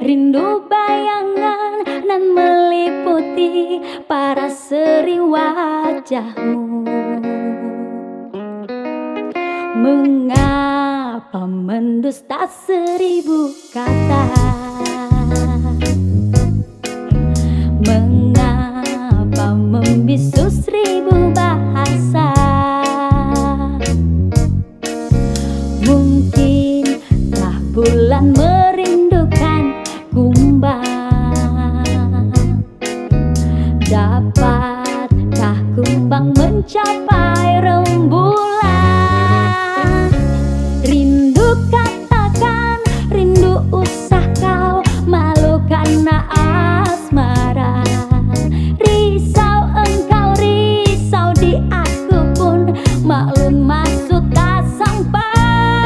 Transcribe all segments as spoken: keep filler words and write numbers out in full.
Rindu bayangan nan meliputi paraseri wajahmu. Mengapa mendusta seribu kata? Mengapa membisu seribu bahasa? Mungkinkah bulan merindukan kumbang? Dapatkah kumbang mencapai rembulan? Rindu katakan, rindu usah kau, malu karena asmara. Risau engkau, risau di aku pun, maklum maksud tak sampai.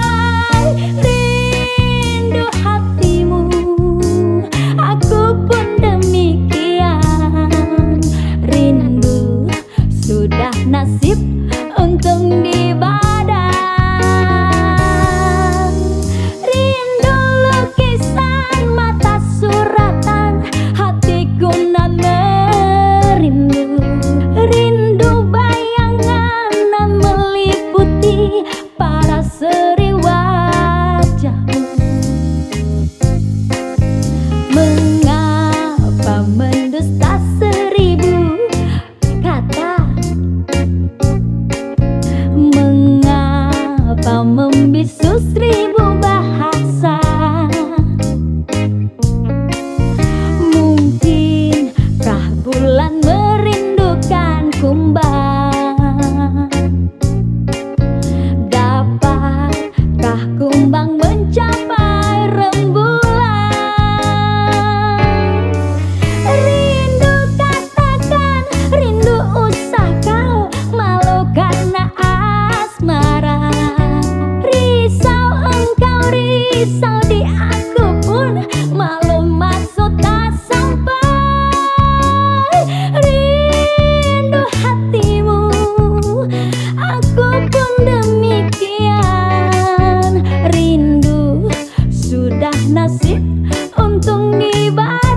Rindu hatimu, aku pun demikian. Rindu sudah nasib untung di badan. Rindu lukisan mata suratan, hatiku nan merindu. Rindu bayangan nan meliputi paraseri wajahmu. Mengapa mendusta seribu kata? Mengapa membisu seribu bahasa? Mungkinkah bulan merindukan kumbang? Dapatkah kumbang mencapai rembulan? Rindu katakan, rindu usah kau, malu karena asmara. Risau engkau, risau di aku pun, maklum maksud tak sampai. Rindu hatimu, aku pun demikian. Rindu sudah nasib untung di badan.